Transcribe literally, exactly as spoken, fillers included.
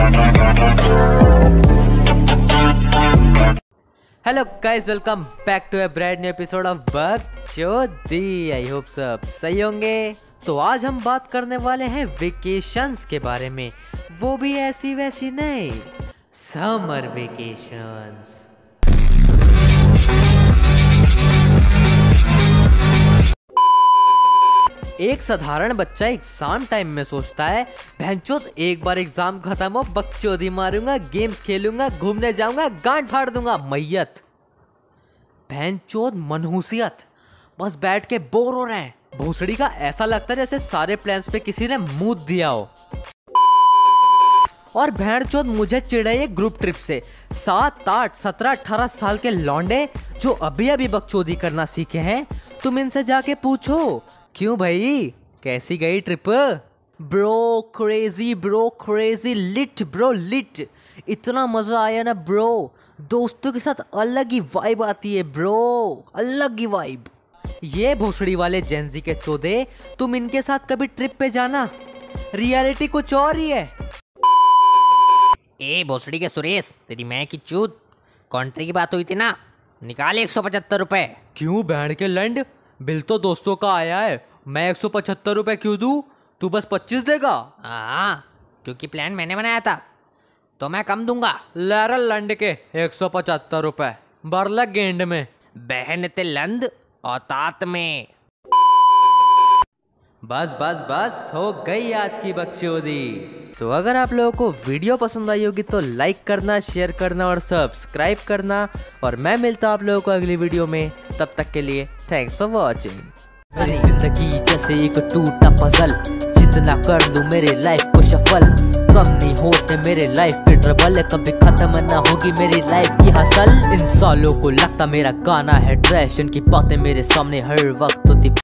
Hello guys, welcome back to a brand new episode of बकचोदी। I hope सब सही होंगे। तो आज हम बात करने वाले हैं वेकेशंस के बारे में, वो भी ऐसी वैसी नहीं, समर वेकेशंस। एक साधारण बच्चा एग्जाम टाइम में सोचता है, भैंचोद एक बार एग्जाम खत्म हो बकचोदी मारूंगा, गेम्स खेलूंगा, घूमने जाऊंगा, गांड फाड़ दूंगा। मैयत भैंचोद मनहूसियत, बस बैठ के बोर हो रहे हैं। भोसड़ी का ऐसा लगता है जैसे सारे प्लान्स पे किसी ने मूत दिया हो। और भैंचोद मुझे चिढ़ाइए ग्रुप ट्रिप से। सात आठ सत्रह अठारह साल के लौंडे जो अभी अभी बकचोदी करना सीखे हैं, तुम इनसे जाके पूछो, क्यों भाई कैसी गई trip? Bro crazy, bro crazy, lit bro lit, इतना मजा आया ना ब्रो। दोस्तों के साथ अलग ही वाइब आती है ब्रो, अलग ही वाइब। ये भोसड़ी वाले जेंजी के चौदे, तुम इनके साथ कभी ट्रिप पे जाना, रियलिटी कुछ और ही है। ए भोसड़ी के सुरेश, तेरी मैं की चूत, कॉन्ट्री की बात हुई थी ना, निकाल एक सौ पचहत्तर रुपए। क्यों बैंड के लंड, बिल तो दोस्तों का आया है, मैं एक सौ पचहत्तर रुपए क्यों दूं? तू बस पच्चीस देगा? हाँ, क्योंकि प्लान मैंने बनाया था तो मैं कम दूंगा। लैरल लंड के एक सौ पचहत्तर रुपए बरला गेंड में, बहन ते लंद और तात में। बस बस बस हो गई आज की बकचोदी। तो अगर आप लोगों को वीडियो पसंद आई होगी तो लाइक करना, शेयर करना और सब्सक्राइब करना। और मैं मिलता हूँ आप लोगों को अगली वीडियो में, तब तक के लिए थैंक्स फॉर वॉचिंग। मेरी जिंदगी जैसे एक टूटा पजल, जितना कर लूं मेरे लाइफ को शफल, कम नहीं होते मेरे लाइफ के ट्रबल, कभी खत्म ना होगी मेरी लाइफ की हसल। इन सालों को लगता मेरा गाना है ट्रैश, इनकी बातें मेरे सामने हर वक्त होती